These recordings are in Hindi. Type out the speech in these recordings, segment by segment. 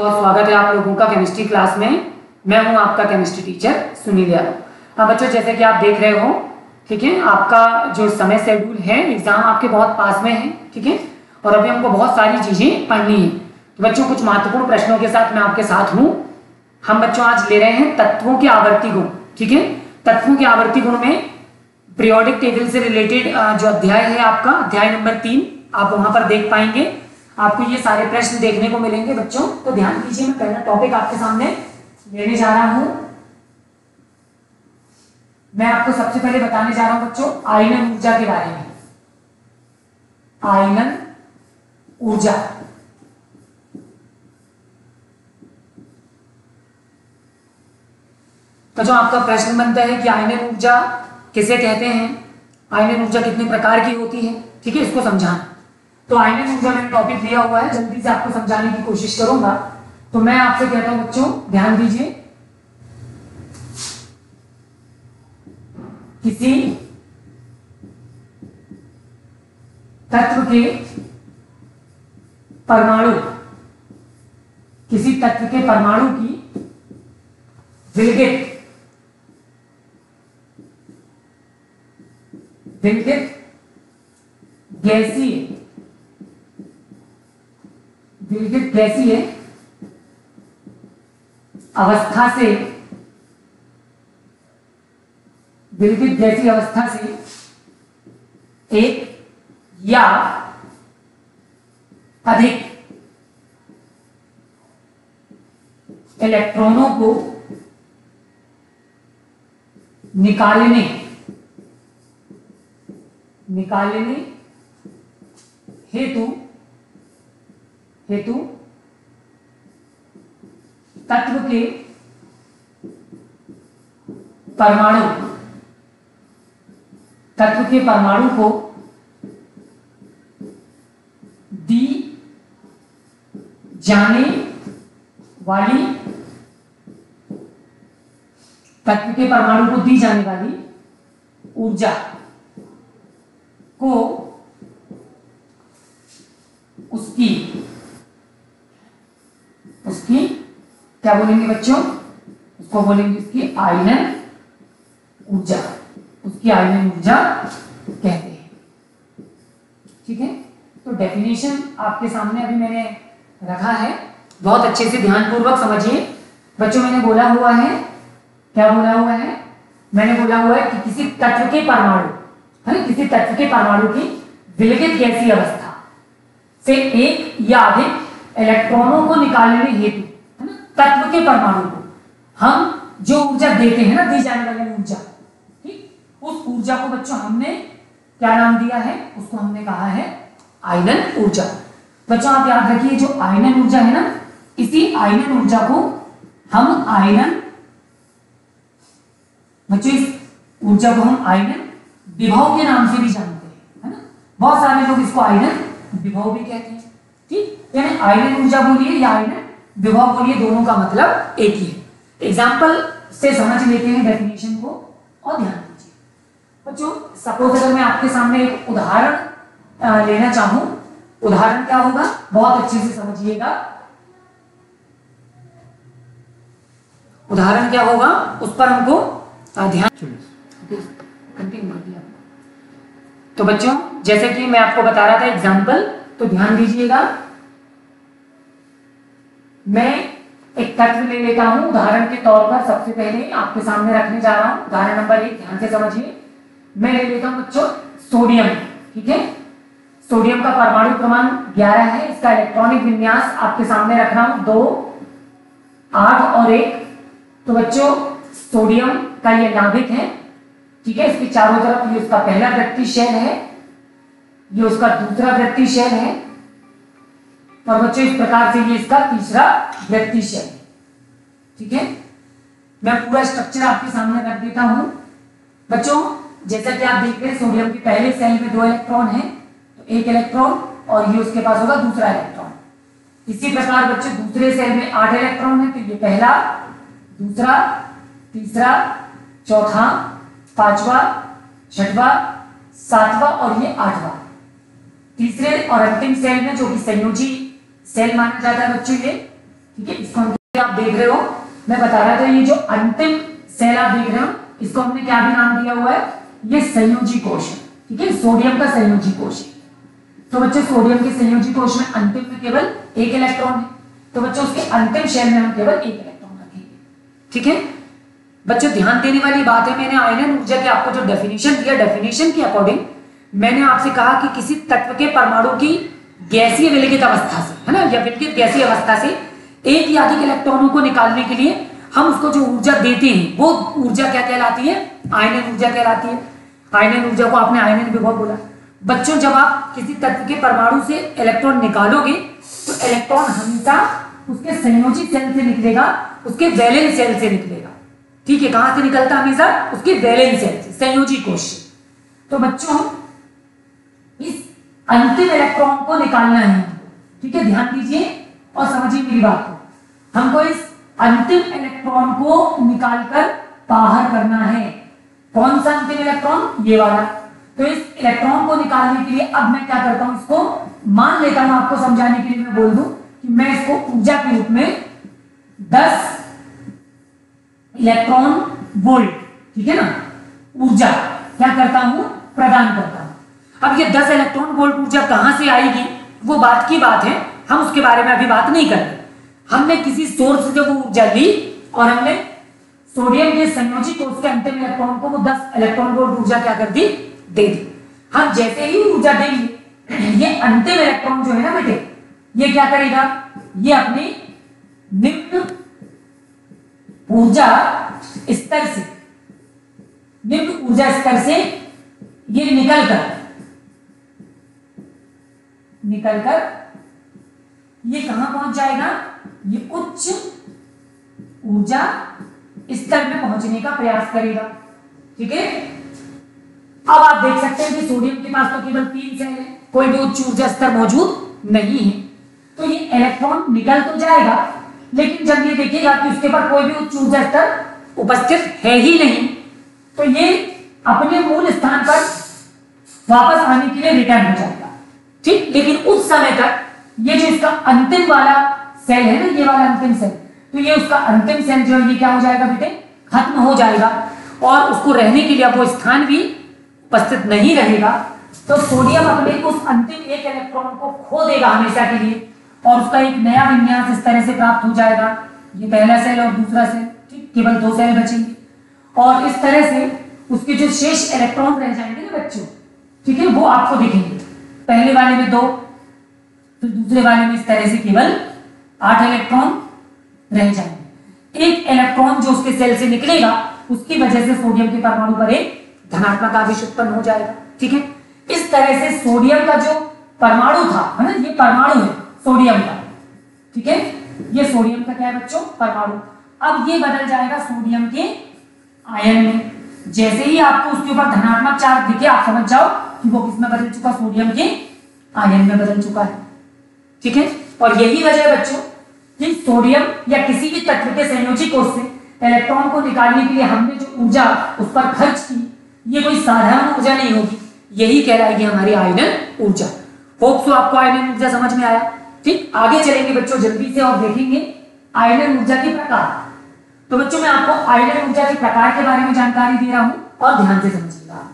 बहुत स्वागत है आप लोगों का केमिस्ट्री क्लास में। मैं हूं आपका केमिस्ट्री टीचर सुनील यादव। हाँ बच्चों, जैसे कि आप देख रहे हो, ठीक है, आपका जो समय शेड्यूल है, एग्जाम आपके बहुत पास में है, ठीक है, और अभी हमको बहुत सारी चीजें पढ़नी है। तो बच्चों, कुछ महत्वपूर्ण प्रश्नों के साथ मैं आपके साथ हूँ। हम बच्चों आज ले रहे हैं तत्वों के आवर्ती गुण, ठीक है। तत्वों के आवर्ती गुण में पीरियोडिक टेबल से रिलेटेड जो अध्याय है आपका, अध्याय नंबर 3, आप वहां पर देख पाएंगे। आपको ये सारे प्रश्न देखने को मिलेंगे बच्चों, तो ध्यान दीजिए। मैं पहला टॉपिक आपके सामने लेने जा रहा हूं। मैं आपको सबसे पहले बताने जा रहा हूं बच्चों आयनन ऊर्जा के बारे में। आयनन ऊर्जा, तो जो आपका प्रश्न बनता है कि आयनन ऊर्जा किसे कहते हैं, आयनन ऊर्जा कितने प्रकार की होती है, ठीक है, इसको समझाना। तो आयनन ऊर्जा मैंने टॉपिक लिया हुआ है, जल्दी से आपको समझाने की कोशिश करूंगा। तो मैं आपसे कहता हूं बच्चों, ध्यान दीजिए, किसी तत्व के परमाणु, किसी तत्व के परमाणु की विलगित गैसीय अवस्था से, विलगित गैसीय अवस्था से एक या अधिक इलेक्ट्रॉनों को निकालने हेतु तत्व के परमाणु को दी जाने वाली, तत्व के परमाणु को दी जाने वाली ऊर्जा को उसकी क्या बोलेंगे बच्चों, उसको बोलेंगे उसकी आयनन ऊर्जा, उसकी आयनन ऊर्जा कहते हैं, ठीक है। तो डेफिनेशन आपके सामने अभी मैंने रखा है, बहुत अच्छे से ध्यानपूर्वक समझिए बच्चों। मैंने बोला हुआ है, क्या बोला हुआ है, मैंने बोला हुआ है कि किसी तत्व के परमाणु, है किसी तत्व के परमाणु की विलगित गैसीय अवस्था से एक या अधिक इलेक्ट्रॉनों को निकालने हेतु, है ना, तत्व के परमाणु को हम जो ऊर्जा देते हैं ना, दी जाने वाली ऊर्जा, ठीक, उस ऊर्जा को बच्चों हमने क्या नाम दिया है, उसको हमने कहा है आयनन ऊर्जा। बच्चों आप याद रखिए, जो आयनन ऊर्जा है ना, इसी आयनन ऊर्जा को हम आयनन, बच्चों इस ऊर्जा को हम आयनन विभव के नाम से भी जानते हैं, है ना। बहुत सारे लोग इसको आयनन विभव भी कहते हैं, ठीक, यानी आयनन ऊर्जा बोलिए या आयनन विभव बोलिए, दोनों का मतलब एक ही है। एग्जाम्पल से समझ लेते हैं डेफिनेशन को, और ध्यान दीजिए बच्चों। सपोज अगर मैं आपके सामने एक उदाहरण लेना चाहूं, उदाहरण क्या होगा, बहुत अच्छे से समझिएगा। उदाहरण क्या होगा, उस पर हमको ध्यान कंटिन्यू कर दिया। तो बच्चों जैसे कि मैं आपको बता रहा था एग्जाम्पल, तो ध्यान दीजिएगा। मैं एक तत्व ले लेता हूं उदाहरण के तौर पर, सबसे पहले आपके सामने रखने जा रहा हूं उदाहरण नंबर 1, ध्यान से समझिए। मैं ले लेता हूं बच्चों सोडियम, ठीक है। सोडियम का परमाणु क्रमांक 11 है, इसका इलेक्ट्रॉनिक विन्यास आपके सामने रख रहा हूं 2, 8 और 1। तो बच्चों सोडियम का ये नाभिक है, ठीक है, इसके चारों तरफ ये उसका पहला वृत्तीय शेल है, ये उसका दूसरा वृत्तीय शेल है, और बच्चों इस प्रकार से ये इसका तीसरा वृत्तीय शेल है, ठीक है। मैं पूरा स्ट्रक्चर आपके सामने रख देता हूं बच्चों। जैसा कि आप देख रहे हैं, सोडियम के पहले सेल में 2 इलेक्ट्रॉन है, तो 1 इलेक्ट्रॉन, और ये उसके पास होगा दूसरा इलेक्ट्रॉन। इसी प्रकार बच्चों दूसरे सेल में 8 इलेक्ट्रॉन है, तो ये पहला, दूसरा, तीसरा, चौथा, पांचवा, छठवां, सातवां और ये 8वां। तीसरे और अंतिम सेल में, जो कि संयोजी सेल माना जाता है बच्चों ये, ठीक है, इसको आप देख रहे हो, मैं बता रहा था ये जो अंतिम सेल आप देख रहे हो इसको हमने क्या भी नाम दिया हुआ है, ये संयोजी कोश है। ठीक है, सोडियम का संयोजी कोश है। तो बच्चों सोडियम के संयोजी कोश में अंतिम में केवल एक इलेक्ट्रॉन है, तो बच्चों उसके अंतिम शेल में हम केवल एक इलेक्ट्रॉन रखेंगे। ठीक है बच्चों, ध्यान देने वाली बात है, मैंने आयनन ऊर्जा की आपको जो डेफिनेशन दिया, डेफिनेशन के अकॉर्डिंग मैंने आपसे कहा कि किसी तत्व के परमाणु की गैसीय विलगित अवस्था से, है ना, या विलगित गैसीय अवस्था से एक या अधिक इलेक्ट्रॉनों को निकालने के लिए हम उसको जो ऊर्जा देते हैं वो ऊर्जा क्या कहलाती है, आयनन ऊर्जा कहलाती है। आयनन ऊर्जा को आपने आयनन विभव बोला। बच्चों जब आप किसी तत्व के परमाणु से इलेक्ट्रॉन निकालोगे तो इलेक्ट्रॉन हमेशा उसके संयोजी सेल से निकलेगा, उसके वैलेंस सेल से निकलेगा। ठीक है, कहां से निकलता हमेशा, उसके वैलेंस सेल से, संयोजी कोश से। तो बच्चों इस अंतिम इलेक्ट्रॉन को निकालना है। ठीक है, ध्यान दीजिए और समझिए मेरी बात को। हमको इस अंतिम इलेक्ट्रॉन को निकालकर बाहर करना है। कौन सा अंतिम इलेक्ट्रॉन, ये वाला। तो इस इलेक्ट्रॉन को निकालने के लिए अब मैं क्या करता हूं, इसको मान लेता हूं, आपको समझाने के लिए मैं बोल दूं कि मैं इसको ऊर्जा के रूप में 10 इलेक्ट्रॉन वोल्ट, ठीक है ना, ऊर्जा क्या करता हूं, प्रदान करता हूं। अब ये 10 इलेक्ट्रॉन वोल्ट ऊर्जा कहां से आएगी वो बात की बात है, हम उसके बारे में अभी बात नहीं कर रहे। हमने किसी सोर्स से जब वो ऊर्जा ली और हमने सोडियम के संयोजी कोश के अंतिम इलेक्ट्रॉन को वो 10 इलेक्ट्रॉन वोल्ट ऊर्जा क्या कर दी, दे दी। हम जैसे ही ऊर्जा देंगे ये अंतिम इलेक्ट्रॉन जो है ना बेटे, ये क्या करेगा, ये अपनी निम्न ऊर्जा स्तर से, निम्न ऊर्जा स्तर से ये निकलकर ये कहां पहुंच जाएगा, ये उच्च ऊर्जा स्तर में पहुंचने का प्रयास करेगा। ठीक है, अब आप देख सकते हैं कि सोडियम के पास तो केवल 3 सेल है, कोई भी उच्च ऊर्जा स्तर मौजूद नहीं है। तो ये इलेक्ट्रॉन निकल तो जाएगा, लेकिन जब ये देखेगा कि उसके पर कोई भी उच्च ऊर्जा स्तर उपस्थित है ही नहीं, तो ये अपने मूल स्थान पर वापस आने के लिए रिटर्न हो जाएगा। ठीक, लेकिन उस समय तक ये जो इसका अंतिम वाला सेल है ना, ये वाला अंतिम सेल, तो ये उसका अंतिम सेल जो है ये क्या हो जाएगा बेटे, खत्म हो जाएगा और उसको रहने के लिए अब वो स्थान भी उपस्थित नहीं रहेगा। तो सोडियम अपने उस अंतिम एक इलेक्ट्रॉन को खो देगा हमेशा के लिए और उसका एक नया विन्यास इस तरह से प्राप्त हो जाएगा। ये पहला सेल और दूसरा सेल, ठीक, केवल 2 सेल बचेंगे और इस तरह से उसके जो शेष इलेक्ट्रॉन रह जाएंगे ना बच्चों, ठीक है, वो आपको दिखेंगे। पहले वाले में 2, फिर दूसरे वाले में इस तरह से केवल 8 इलेक्ट्रॉन रह जाएंगे। एक इलेक्ट्रॉन जो उसके सेल से निकलेगा उसकी वजह से सोडियम के परमाणु पर एक धनात्मक आवेश उत्पन्न हो जाएगा। ठीक है, इस तरह से सोडियम का जो परमाणु था, है ना, ये परमाणु है सोडियम का। ठीक है, ये सोडियम का क्या है बच्चों, परमाणु। अब ये बदल जाएगा सोडियम के आयन में। जैसे ही आपको उसके ऊपर धनात्मक चार्ज दिखे आप समझ जाओ कि वो किसमें बदल चुका, सोडियम के आयन में बदल चुका है। ठीक है, और यही वजह है बच्चों कि सोडियम या किसी भी तत्व के संयोजी कोश से इलेक्ट्रॉन को निकालने के लिए हमने जो ऊर्जा उस पर खर्च की, ये कोई साधारण ऊर्जा नहीं होगी, यही कहलाएगी हमारी आयनन ऊर्जा। होप सो आपको आयनन ऊर्जा समझ में आया। ठीक, आगे चलेंगे बच्चों जल्दी से और देखेंगे आयनन ऊर्जा के प्रकार। तो बच्चों मैं आपको आयनन ऊर्जा के प्रकार के बारे में जानकारी दे रहा हूं और ध्यान से समझिएगा आप।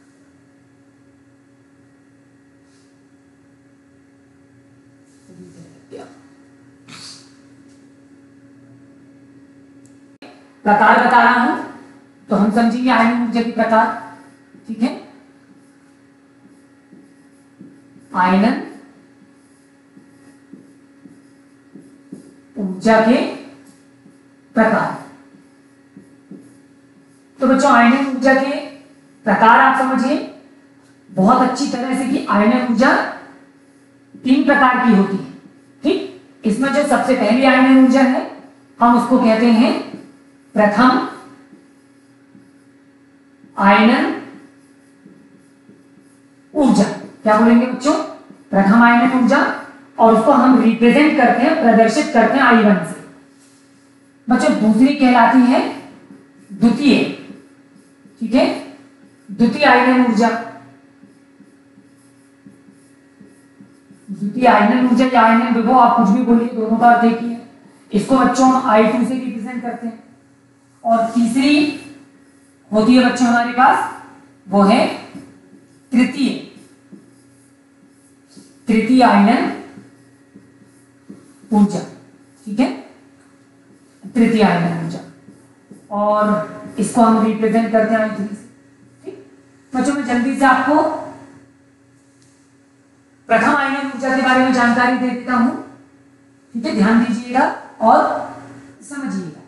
प्रकार बता रहा हूं तो हम समझेंगे आयनन ऊर्जा के प्रकार। ठीक है, आयनन ऊर्जा के प्रकार। तो बच्चों आयनन ऊर्जा के प्रकार आप समझिए बहुत अच्छी तरह से कि आयनन ऊर्जा 3 प्रकार की होती है। ठीक, इसमें जो सबसे पहली आयनन ऊर्जा है हम उसको कहते हैं प्रथम आयनन ऊर्जा। क्या बोलेंगे बच्चों, प्रथम आयनन ऊर्जा, और उसको हम रिप्रेजेंट करते हैं, प्रदर्शित करते हैं I1 से। बच्चों दूसरी कहलाती है द्वितीय। ठीक है, द्वितीय आयनन ऊर्जा, द्वितीय आयनन ऊर्जा या आयनन विभव, आप कुछ भी बोलिए, दोनों का अर्थ एक ही है। इसको बच्चों हम I2 से रिप्रेजेंट करते हैं। और तीसरी होती है बच्चों हमारे पास, वो है तृतीय आयनन ऊर्जा। ठीक है, तृतीय आयनन ऊर्जा, और इसको हम रिप्रेजेंट करते हैं I3 से। ठीक बच्चों, मैं जल्दी से आपको प्रथम आयनन ऊर्जा के बारे में जानकारी दे देता हूं। ठीक है, ध्यान दीजिएगा और समझिएगा।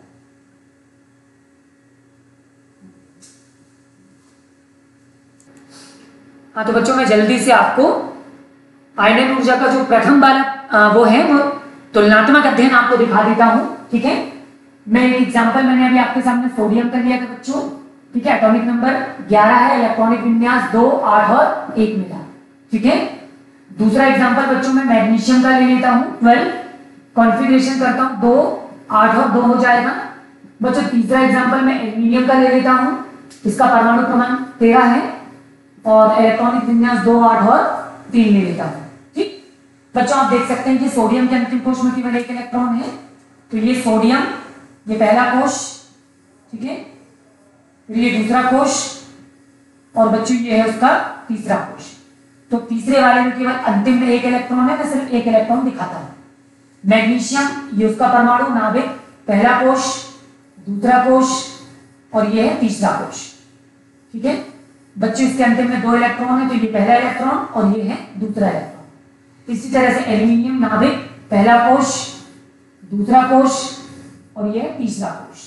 हाँ, तो बच्चों मैं जल्दी से आपको आयनन ऊर्जा का जो प्रथम वाला वो है, वो तुलनात्मक अध्ययन आपको दिखा देता हूं। ठीक है, मैं एक एग्जांपल मैंने अभी आपके सामने सोडियम का लिया था बच्चों। ठीक है, एटॉमिक नंबर 11 है, इलेक्ट्रॉनिक विन्यास 2, 8 और 1 मिला। ठीक है, दूसरा एग्जांपल बच्चों मैं मैग्नीशियम का ले लेता हूं, 12 कॉन्फ़िगरेशन करता हूं, 2, 8 और 2 हो जाएगा। बच्चों तीसरा एग्जांपल मैं एल्यूमिनियम का ले लेता हूं, इसका परमाणु क्रमांक 13 है और इलेक्ट्रॉनिक विन्यास 2, 8 और 3 ले लेता हूं। ठीक बच्चों, आप देख सकते हैं कि सोडियम के अंतिम कोश में केवल एक इलेक्ट्रॉन है, तो ये सोडियम, ये पहला कोश। ठीक है, फिर ये दूसरा कोश, और बच्चों ये है उसका तीसरा कोश। तो तीसरे वाले में केवल अंतिम में एक इलेक्ट्रॉन है, मैं सिर्फ एक इलेक्ट्रॉन दिखाता हूं। मैग्नीशियम, ये उसका परमाणु नाभिक, पहला कोश, दूसरा कोश, और ये है तीसरा कोश। ठीक है बच्चों, इसके अंतिम में 2 इलेक्ट्रॉन है, तो ये पहला इलेक्ट्रॉन और ये है दूसरा इलेक्ट्रॉन। इसी तरह से एल्यूमिनियम नाभिक, पहला कोश, दूसरा कोश, और ये है तीसरा कोश।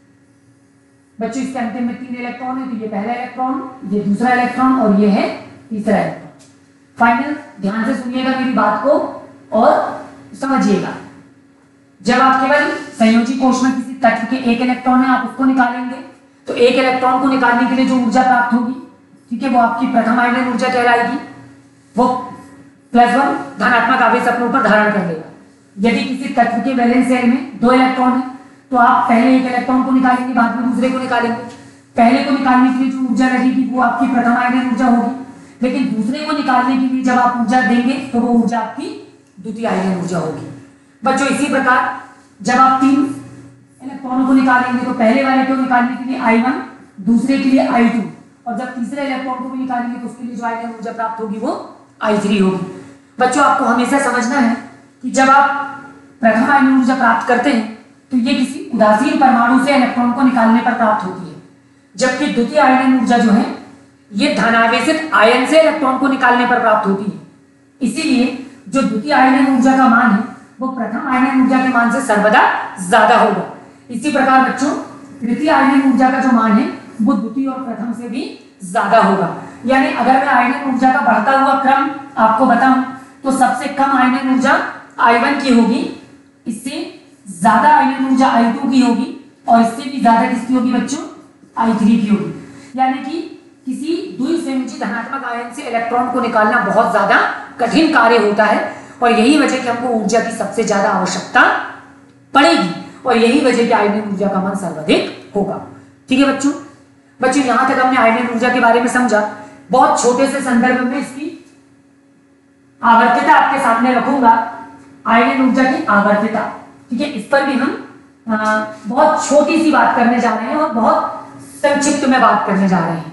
बच्चों इसके अंतिम में 3 इलेक्ट्रॉन है, तो ये पहला इलेक्ट्रॉन, ये दूसरा इलेक्ट्रॉन, और ये है तीसरा इलेक्ट्रॉन। फाइनल, ध्यान से सुनिएगा मेरी बात को और समझिएगा। जब आप केवल संयोजी कोश में किसी तत्व के एक इलेक्ट्रॉन है, आप उसको निकालेंगे, तो एक इलेक्ट्रॉन को निकालने के लिए जो ऊर्जा प्राप्त होगी, ठीक है, वो आपकी प्रथम आयनन ऊर्जा कहलाएगी। वो +1 धनात्मक आवेश अपने ऊपर धारण कर लेगा। यदि किसी तत्व के वैलेंस शेल में 2 इलेक्ट्रॉन है, तो आप पहले एक इलेक्ट्रॉन को निकालेंगे, बाद में दूसरे को निकालेंगे। पहले को निकालने के लिए जो ऊर्जा लगेगी वो आपकी प्रथम आयनन ऊर्जा होगी, लेकिन दूसरे को निकालने के लिए जब आप ऊर्जा देंगे तो वो ऊर्जा आपकी द्वितीय आयनन ऊर्जा होगी। बच्चों इसी प्रकार जब आप 3 इलेक्ट्रॉनों को निकालेंगे, तो पहले वाले को निकालने के लिए I1, दूसरे के लिए I2, और जब तीसरे इलेक्ट्रॉन को भी निकालेंगे तो उसके लिए जो आयनन ऊर्जा प्राप्त होगी वो I3 होगी। बच्चों आपको हमेशा समझना है कि जब आप प्रथम आयनन ऊर्जा प्राप्त करते हैं तो ये किसी उदासीन परमाणु से इलेक्ट्रॉन को निकालने पर प्राप्त होती है, जबकि द्वितीय आयनन ऊर्जा जो है ये धनावेशित आयन से इलेक्ट्रॉन को निकालने पर प्राप्त होती है। इसीलिए जो द्वितीय आयनन ऊर्जा का मान है वो प्रथम आयनन ऊर्जा के मान से सर्वदा ज्यादा होगा। इसी प्रकार बच्चों तृतीय आयनन ऊर्जा का जो मान है वो द्वितीय और प्रथम से भी ज्यादा होगा। यानी अगर मैं आयनन ऊर्जा का बढ़ता हुआ क्रम आपको बताऊं तो सबसे कम आयनन ऊर्जा I1 की होगी, इससे ज्यादा आयनन ऊर्जा I2 की होगी, और इससे भी ज्यादा किसकी होगी बच्चों, I3 की होगी। यानी कि किसी द्विसंयोजी धनात्मक आयन से इलेक्ट्रॉन को निकालना बहुत ज्यादा कठिन कार्य होता है, और यही वजह कि हमको ऊर्जा की सबसे ज्यादा आवश्यकता पड़ेगी, और यही वजह कि आयनन ऊर्जा का मान सर्वाधिक होगा। ठीक है बच्चों, यहां तक हमने आयनन ऊर्जा के बारे में समझा। बहुत छोटे से संदर्भ में इसकी आवर्त्यता आपके सामने रखूंगा, आयनन ऊर्जा की आवर्त्यता। ठीक है, इस पर भी हम बहुत छोटी सी बात करने जा रहे हैं और बहुत संक्षिप्त में बात करने जा रहे हैं।